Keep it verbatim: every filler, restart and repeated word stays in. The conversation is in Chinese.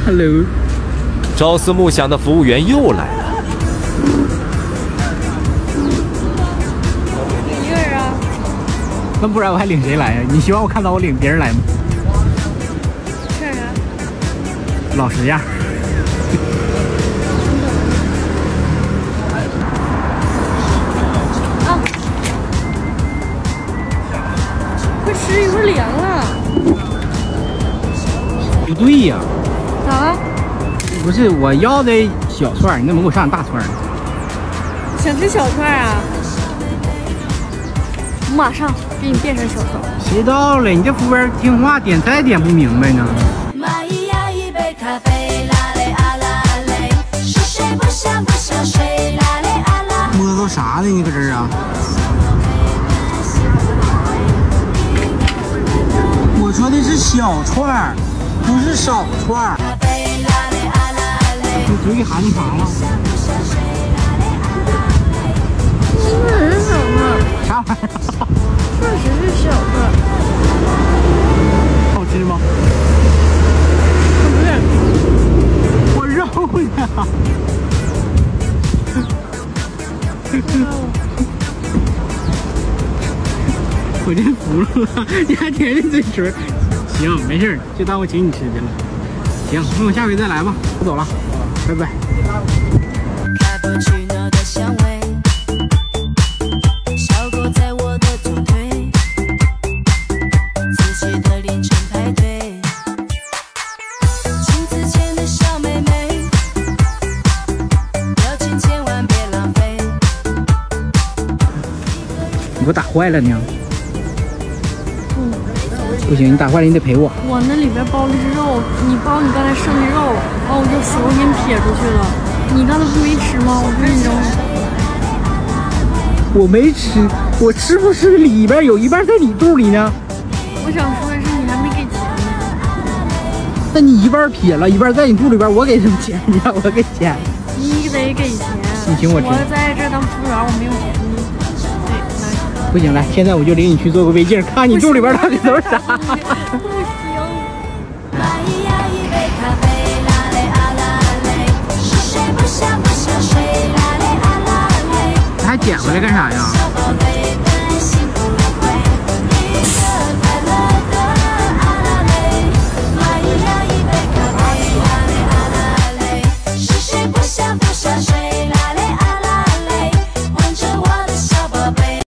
Hello。 朝思暮想的服务员又来了。 一个人啊？ 那不然我还领谁来呀？你希望我看到我领别人来吗？ 看啥？ 老实样。 啊！快吃，一会儿凉了。 不对呀。 啊？ 不是我要的小串，你怎么给我上大串呢？ 想吃小串啊？我马上给你变成小串。 谁到了？你这服务员听话，点菜点不明白呢。 蚂蚁呀，一杯咖啡，啦嘞啊啦嘞，是谁不想不想睡，啦嘞啊啦。 摸到啥呢？你搁这儿啊？我说的是小串，不是少串。你嘴里含的啥了？ 确实是小串。 啥玩意儿？ 确实是小串。 好吃吗？ 不是， 我肉呢。我真服了，你还舔着嘴唇。行，没事，就当我请你吃去了。行，那我下回再来吧，我走了，拜拜。 卡布奇诺的香味，小狗在我的左腿，自己的凌晨派对，镜子前的小妹妹，表情千万别浪费。 你给我打坏了呢。不行，你打坏了，你得赔我。 我那里边包的是肉，你包你刚才剩的肉，然后我就死活给你撇出去了。你刚才不没吃吗？我不是你扔了。 我没吃，我吃不是里边有一半在你肚里呢。 我想说的是你还没给钱呢。 那你一半撇了，一半在你肚里边，我给什么钱？你让我给钱？ 你得给钱。 你请我吃。 我在这当服务员，我没有钱。你对，来。 不行，来，现在我就领你去做个胃镜，看你肚里边到底都是啥。 不行。 蚂蚁呀，一杯咖啡，啦嘞啊啦嘞，是谁不想不想睡，啦嘞啊啦嘞。 还捡回来干啥呀？ 小宝贝。